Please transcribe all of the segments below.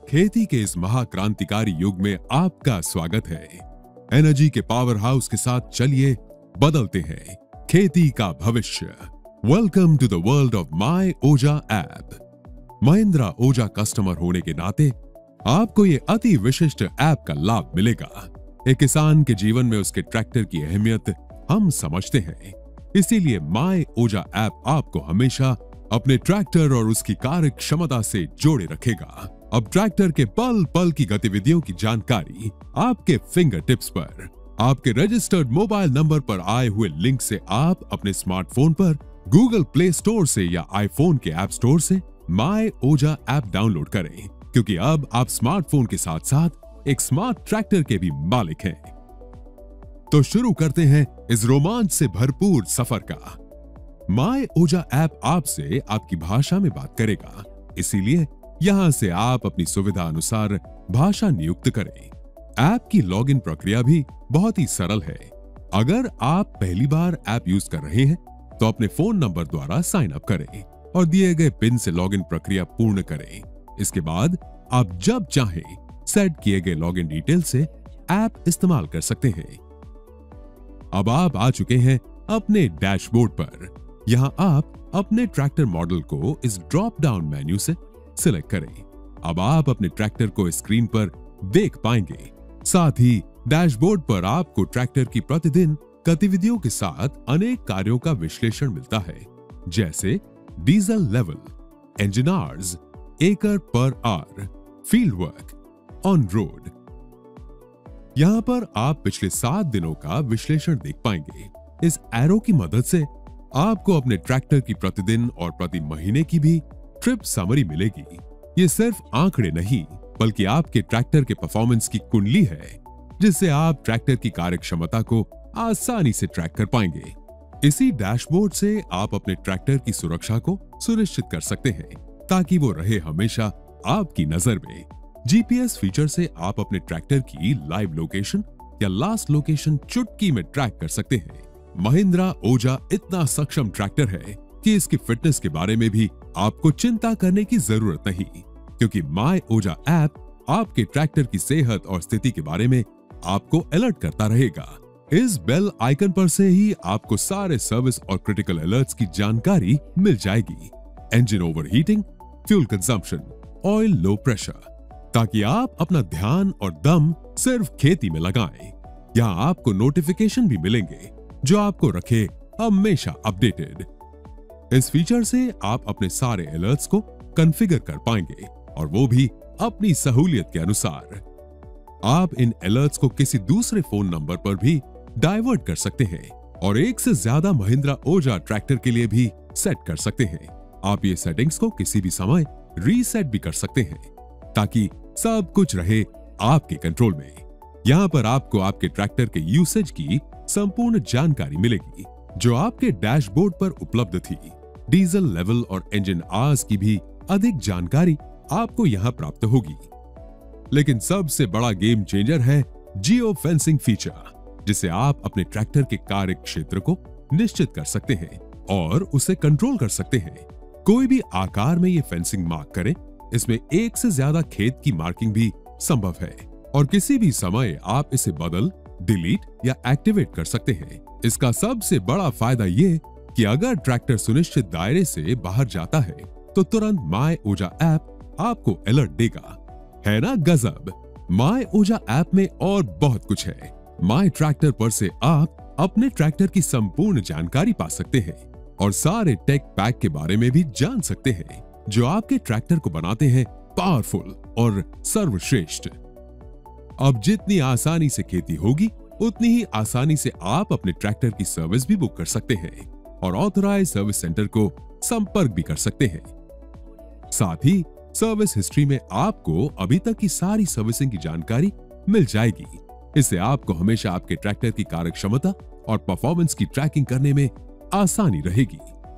खेती के इस महाक्रांतिकारी युग में आपका स्वागत है। एनर्जी के पावर हाउस के साथ चलिए बदलते हैं खेती का भविष्य। Welcome to the world of my Oja app. Mahindra ओजा कस्टमर होने के नाते आपको ये अति विशिष्ट ऐप का लाभ मिलेगा। एक किसान के जीवन में उसके ट्रैक्टर की अहमियत हम समझते हैं, इसीलिए माई ओजा ऐप आपको हमेशा अपने ट्रैक्टर और उसकी कार्य क्षमता से जोड़े रखेगा। अब ट्रैक्टर के पल पल की गतिविधियों की जानकारी आपके फिंगर टिप्स पर। आपके रजिस्टर्ड मोबाइल नंबर पर आए हुए लिंक से आप अपने स्मार्टफोन पर गूगल प्ले स्टोर से या आईफोन के ऐप स्टोर से माई ओजा ऐप डाउनलोड करें, क्योंकि अब आप स्मार्टफोन के साथ साथ एक स्मार्ट ट्रैक्टर के भी मालिक हैं। तो शुरू करते हैं इस रोमांच से भरपूर सफर का। माई ओजा ऐप आपसे आपकी भाषा में बात करेगा, इसीलिए यहां से आप अपनी सुविधा अनुसार भाषा नियुक्त करें। ऐप की लॉगिन प्रक्रिया भी बहुत ही सरल है। अगर आप पहली बार ऐप यूज कर रहे हैं तो अपने फोन नंबर द्वारा साइन अप करें और दिए गए पिन से लॉगिन प्रक्रिया पूर्ण करें। इसके बाद आप जब चाहें सेट किए गए लॉगिन डिटेल से ऐप इस्तेमाल कर सकते हैं। अब आप आ चुके हैं अपने डैशबोर्ड पर। यहां आप अपने ट्रैक्टर मॉडल को इस ड्रॉप डाउन मेन्यू से सिलेक्ट करें। अब आप अपने ट्रैक्टर को स्क्रीन पर देख पाएंगे। साथ ही डैशबोर्ड पर आपको ट्रैक्टर की प्रतिदिन गतिविधियों के साथ अनेक कार्यों का विश्लेषण मिलता है, जैसे डीजल लेवल, इंजन आवर्स, एकड़ पर hour, field work, on road. यहां पर आप पिछले 7 दिनों का विश्लेषण देख पाएंगे। इस एरो की मदद से आपको अपने ट्रैक्टर की प्रतिदिन और प्रति महीने की भी ट्रिप समरी मिलेगी। ये सिर्फ आंकड़े नहीं, बल्कि आपके ट्रैक्टर के परफॉर्मेंस की कुंडली है, जिससे आप ट्रैक्टर की कार्यक्षमता को आसानी से ट्रैक कर पाएंगे। इसी डैशबोर्ड से आप अपने ट्रैक्टर की सुरक्षा को सुनिश्चित कर सकते हैं, ताकि वो रहे हमेशा आपकी नजर में। जीपीएस फीचर से आप अपने ट्रैक्टर की लाइव लोकेशन या लास्ट लोकेशन चुटकी में ट्रैक कर सकते हैं। महिंद्रा ओजा इतना सक्षम ट्रैक्टर है कि इसकी फिटनेस के बारे में भी आपको चिंता करने की जरूरत नहीं, क्योंकि माई ओजा ऐप आपके ट्रैक्टर की सेहत और स्थिति के बारे में आपको अलर्ट करता रहेगा। इस बेल आइकन पर से ही आपको सारे सर्विस और क्रिटिकल अलर्ट्स की जानकारी मिल जाएगी। Engine overheating, fuel consumption, oil low pressure, ताकि आप अपना ध्यान और दम सिर्फ खेती में लगाएं। यहाँ आपको नोटिफिकेशन भी मिलेंगे जो आपको रखे हमेशा अपडेटेड। इस फीचर से आप अपने सारे अलर्ट्स को कॉन्फ़िगर कर पाएंगे, और वो भी अपनी सहूलियत के अनुसार। आप इन अलर्ट्स को किसी दूसरे फोन नंबर पर भी डाइवर्ट कर सकते हैं और एक से ज्यादा महिंद्रा ओजा ट्रैक्टर के लिए भी सेट कर सकते हैं। आप ये सेटिंग्स को किसी भी समय रीसेट भी कर सकते हैं, ताकि सब कुछ रहे आपके कंट्रोल में। यहाँ पर आपको आपके ट्रैक्टर के यूसेज की संपूर्ण जानकारी मिलेगी, जो आपके डैशबोर्ड पर उपलब्ध थी। डीजल लेवल और इंजन आवर्स की भी अधिक जानकारी आपको यहाँ प्राप्त होगी। लेकिन सबसे बड़ा गेम चेंजर है जियो फेंसिंग फीचर, जिसे आप अपने ट्रैक्टर के कार्य क्षेत्र को निश्चित कर सकते हैं और उसे कंट्रोल कर सकते हैं। कोई भी आकार में ये फेंसिंग मार्क करें। इसमें एक से ज्यादा खेत की मार्किंग भी संभव है, और किसी भी समय आप इसे बदल, डिलीट या एक्टिवेट कर सकते हैं। इसका सबसे बड़ा फायदा ये कि अगर ट्रैक्टर सुनिश्चित दायरे से बाहर जाता है तो तुरंत माई ओजा ऐप आपको अलर्ट देगा। है ना गजब। माई ओजा ऐप में और बहुत कुछ है। माई ट्रैक्टर पर से आप अपने ट्रैक्टर की संपूर्ण जानकारी पा सकते हैं और सारे टेक पैक के बारे में भी जान सकते हैं, जो आपके ट्रैक्टर को बनाते हैं पावरफुल और सर्वश्रेष्ठ। अब जितनी आसानी से खेती होगी, उतनी ही आसानी से आप अपने ट्रैक्टर की सर्विस भी बुक कर सकते हैं और ऑथराइज्ड सर्विस सेंटर को संपर्क भी कर सकते हैं। साथ ही सर्विस हिस्ट्री में आपको अभी तक की सारी सर्विसिंग की जानकारी मिल जाएगी। इससे आपको हमेशा आपके ट्रैक्टर की कार्यक्षमता और परफॉर्मेंस की ट्रैकिंग करने में आसानी रहेगी।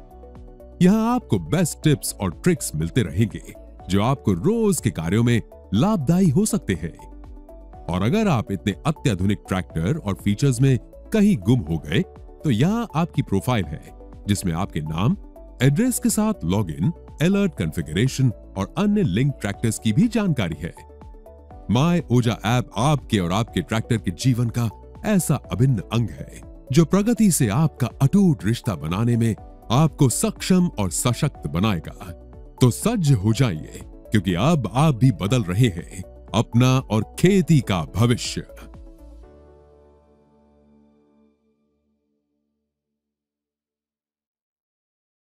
यहाँ आपको बेस्ट टिप्स और ट्रिक्स मिलते रहेंगे, जो आपको रोज के कार्यों में लाभदायी हो सकते हैं। और अगर आप इतने अत्याधुनिक ट्रैक्टर और फीचर्स में कहीं गुम हो गए, तो यहाँ आपकी प्रोफाइल है, जिसमें आपके नाम, एड्रेस के साथ लॉगिन अलर्ट कॉन्फ़िगरेशन और अन्य लिंक ट्रैक्टर्स की भी जानकारी है। माय ओजा ऐप आपके और आपके ट्रैक्टर के जीवन का ऐसा अभिन्न अंग है जो प्रगति से आपका अटूट रिश्ता बनाने में आपको सक्षम और सशक्त बनाएगा। तो सज्ज हो जाइए, क्योंकि अब आप भी बदल रहे हैं अपना और खेती का भविष्य।